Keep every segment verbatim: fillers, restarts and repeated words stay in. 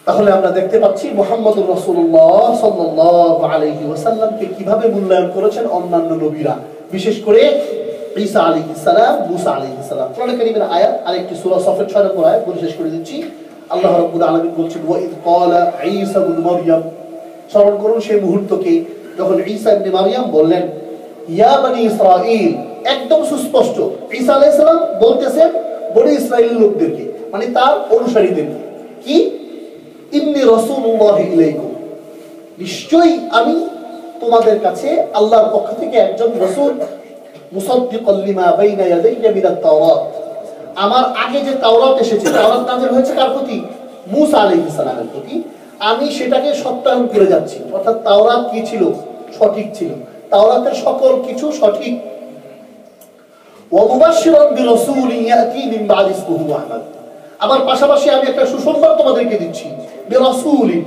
তাহলে আমরা দেখতে পাচ্ছি মুহাম্মদুর রাসূলুল্লাহ সাল্লাল্লাহু আলাইহি ওয়াসাল্লামকে কিভাবে মূল্যায়ন করেছেন অন্যান্য নবীরা, বিশেষ করে ঈসা আলাইহিস সালাম, মুসা আলাইহিস সালাম। কোরআন কারীমের আয়াত আরেকটি সূরা সফের ছয় নম্বর আয়াত বলে শেষ করে দিচ্ছি। আল্লাহ রাব্বুল আলামিন বলছেন, ওয়া ইয ক্বালা ঈসা ইবনে মারইয়াম, স্মরণ করুন সেই মুহূর্তকে যখন ঈসা ইবনে মারইয়াম বললেন, ইয়া বনি ইসরাঈল, একদম সুস্পষ্ট ঈসা আলাইহিস সালাম বলতেছেন বনি ইসরাঈলের লোকদেরকে, মানে তার অনুসারীদেরকে, কি ইন্নী রাসূলুল্লাহি ইলাইকুম, নিশ্চয়ই আমি তোমাদের কাছে আল্লাহর পক্ষ থেকে একজন রাসূল, মুসাদ্দিকাল লিমা বাইনা ইয়াদাইয়া মিনাত তাওরাত, আমার আগে যে তাওরাত এসেছে, তাওরাত নাযিল হয়েছে কার প্রতি? মুসা আলাইহিস সালামের প্রতি, আমি সেটাকে সত্যায়ন করে যাচ্ছি। অর্থাৎ তাওরাত কি ছিল? সঠিক ছিল, তাওরাতের সকল কিছু সঠিক। ওয়া মুবাশশিরান বিরাসূলিন ইয়াতি মিন বাদি ইসমিহি আহমদ, আবার পাশাপাশি আমি একটা সুসংবাদ তোমাদেরকে দিচ্ছি, বিরাসূলিন,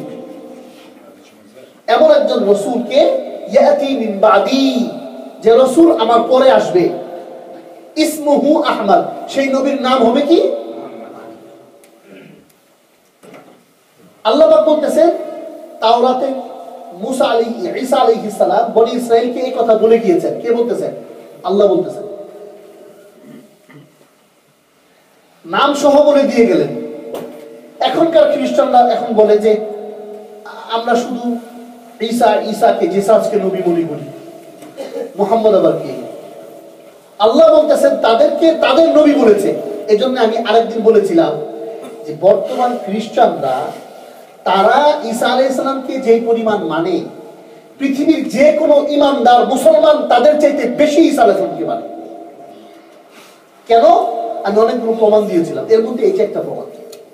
এমন একজন রাসূলকে, ইয়াতি মিন বাদি, যে রাসূল আমার পরে আসবে, ইসমুহু আহমদ, সেই নবীর নাম হবে কি? আল্লাহ পাক বলতেছেন তাওরাতে মুসা আলাইহি ঈসা আলাইহিস সালাম বনি ইসরাইলকে এই কথা বলে গিয়েছেন। কে বলতেছেন? আল্লাহ বলতেছেন, নাম সহ বলে দিয়ে গেলেন। এখনকার খ্রিস্টানরা এখন বলে যে আমরা শুধু ঈসা ঈসাকে জিসাসকে নবী বলি বলি, মুহাম্মদ আবার কে? আল্লাহ বলতেছেন তাদেরকে তাদের নবী বলেছে। এজন্য আমি আরেকদিন বলেছিলাম যে বর্তমান খ্রিস্টানরা, তারা ঈসা আলাইহিস সালামকে যে পরিমাণ মানে, পৃথিবীর যে কোনো ইমানদার মুসলমান তাদের চাইতে বেশি ঈসা আলাইহিস সালামকে মানে। কেন? আমি অনেকগুলো প্রমাণ দিয়েছিলাম, এর মধ্যে এই যে একটা প্রমাণ,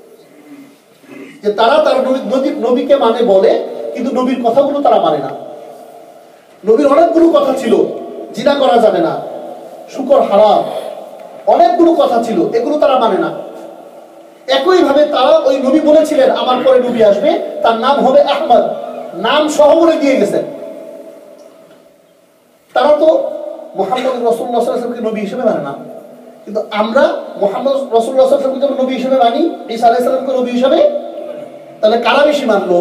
যে তারা তার নবীকে মানে বলে, কিন্তু নবীর কথাগুলো তারা মানে না। নবীর অনেকগুলো কথা ছিল, জিনা করা যাবে না, শুকর হারাম, অনেকগুলো কথা ছিল, এগুলো তারা মানে না। একই ভাবে তারা ওই নবী বলেছিলেন আমার পরে নবী আসবে, তার নাম হবে আহমদ, নাম সহ বলে দিয়ে গেছেন। তারা তো মুহাম্মদ রাসূলুল্লাহ সাল্লাল্লাহু আলাইহি ওয়াসাল্লামকে নবী হিসেবে মানে না, কিন্তু আমরা মুহাম্মদ রাসূলুল্লাহ সাল্লাল্লাহু আলাইহি ওয়াসাল্লামকে নবী হিসেবে মানি, ঈসা আলাইহিস সালামকে নবী হিসেবে। তাহলে কারা বেশি মানলো?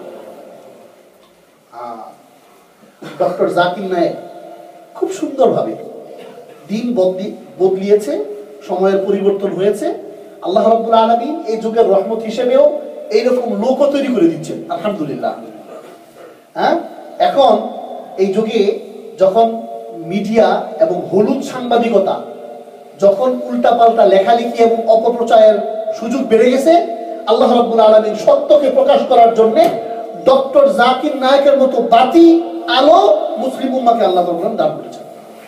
ডক্টর জাকির নায়েক খুব সুন্দরভাবে দিন বদলি বদলিয়েছে, সময়ের পরিবর্তন হয়েছে। আল্লাহ রাব্বুল আলামিন এই যুগের রহমত হিসেবেও এইরকম লোক তৈরি করে দিচ্ছেন, আলহামদুলিল্লাহ। হ্যাঁ, এখন এই যুগে যখন মিডিয়া এবং হলুদ সাংবাদিকতা, যখন উল্টাপাল্টা লেখালেখি এবং অপপ্রচারের সুযোগ বেড়ে গেছে, আল্লাহ রাব্বুল আলামিন সত্যকে প্রকাশ করার জন্য ডক্টর জাকির নায়েকের মতো বাতি আলো মুসলিম উম্মাহকে আল্লাহ তাআলা দান করেছেন।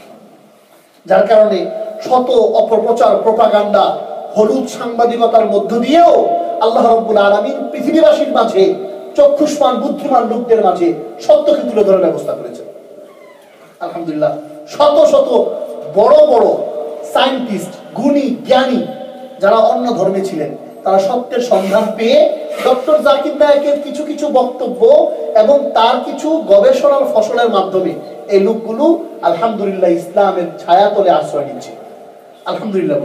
যার কারণে শত অপপ্রচার, প্রপাগান্ডা, হলুদ সাংবাদিকতার মধ্য দিয়েও আল্লাহ রাব্বুল আলামিন পৃথিবীবাসীর মাঝে, চক্ষুষ্মান বুদ্ধিমান লোকদের মাঝে সত্যকে তুলে ধরার ব্যবস্থা করেছেন, আলহামদুলিল্লাহ। শত শত বড় বড় সায়েন্টিস্ট, গুণী, জ্ঞানী যারা অন্য ধর্মে ছিলেন, তারা সত্যের সন্ধান পেয়ে ডক্টর জাকির নায়েকের কিছু কিছু বক্তব্য এবং তার কিছু গবেষণার ফসলের মাধ্যমে এই লোকগুলো আলহামদুলিল্লাহ ইসলামের ছায়াতলে আশ্রয় নিচ্ছে, আলহামদুলিল্লাহ।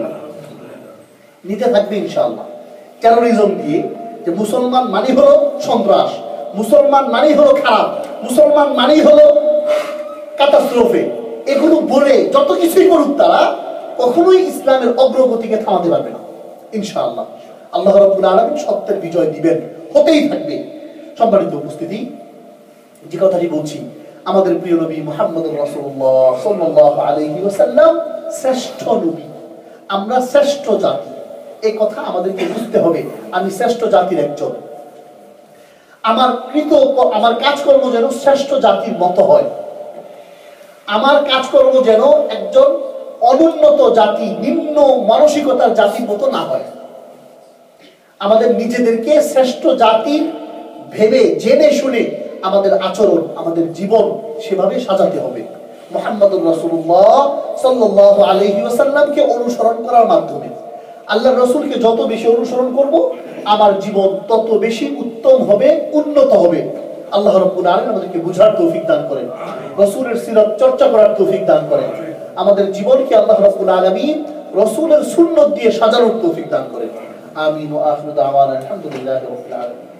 নিতে থাকবে ইনশাআল্লাহ। টেরোরিজম দিয়ে, যে মুসলমান মানেই হলো সন্ত্রাস, মুসলমান মানেই হলো খারাপ, মুসলমান মানেই হলো ক্যাটাস্ট্রফে, এগুলো বলে যত কিছুই করুক, তারা কখনোই ইসলামের অগ্রগতিকে থামাতে পারবে না ইনশাআল্লাহ। আল্লাহ রাব্বুল আলামিন সত্যের বিজয় দিবেন, হতেই থাকবে। সম্মানিত উপস্থিতি, যে কথাটি বলছি, আমাদের প্রিয় নবী মুহাম্মদুর রাসূলুল্লাহ সাল্লাল্লাহু আলাইহি ওয়াসাল্লাম শ্রেষ্ঠ নবী, আমরা শ্রেষ্ঠ জাতি, এই কথা আমাদেরকে বুঝতে হবে। আমি শ্রেষ্ঠ জাতির একজন, আমার কৃত আমার কাজকর্ম যেন শ্রেষ্ঠ জাতির মতো হয়, আমার কাজকর্ম যেন একজন অনুন্নত জাতি, নিম্ন মানসিকতার জাতির মতো না হয়। আমাদের নিজেদেরকে শ্রেষ্ঠ জাতি ভেবে, জেনে শুনে আমাদের আচরণ, আমাদের জীবন সেভাবে সাজাতে হবে। মুহাম্মদুর রাসূলুল্লাহ সাল্লাল্লাহু আলাইহি ওয়াসাল্লামকে অনুসরণ করার মাধ্যমে, আল্লাহর রাসূলকে যত বেশি অনুসরণ করব, আমার জীবন তত বেশি উত্তম হবে, উন্নত হবে। আল্লাহ রাব্বুল আলামিন আমাদেরকে বুঝার তৌফিক দান করেন, রাসূলের সিরাত চর্চা করার তৌফিক দান করেন, আমাদের জীবনকে আল্লাহ রাব্বুল আলামিন রাসূলের সুন্নাত দিয়ে সাজানোর তৌফিক দান করেন। আমিন ওয়া আখিরু দাওয়ানা আলহামদুলিল্লাহি রাব্বিল আলামিন।